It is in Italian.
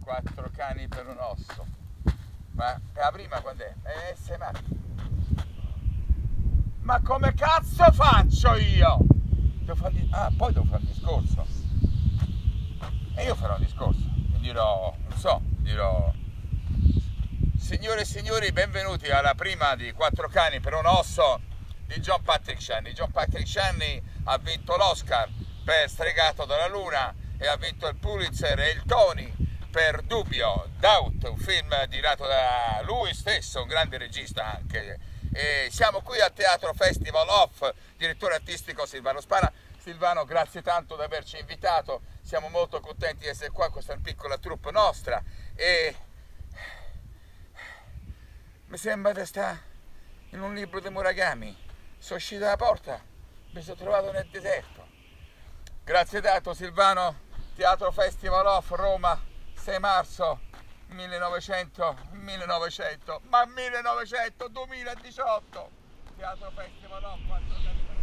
Quattro cani per un osso. Ma la prima quando è? 6 marzo. Ma come cazzo faccio io? Poi devo fare un discorso. E io farò un discorso. E dirò, non so, signore e signori, benvenuti alla prima di Quattro cani per un osso di John Patrick Shanley. John Patrick Shanley ha vinto l'Oscar per Stregato dalla Luna e ha vinto il Pulitzer e il Tony per Dubbio, Doubt, un film girato da lui stesso, un grande regista anche. E siamo qui al Teatro Festival Off, direttore artistico Silvano Spara. Silvano, grazie tanto di averci invitato, siamo molto contenti di essere qua, questa è una piccola troupe nostra e mi sembra di stare in un libro di Murakami. Sono uscito dalla porta, mi sono trovato nel deserto. Grazie tanto Silvano, Teatro Festival Off, Roma, 6 marzo 2018, Teatro Festival Off,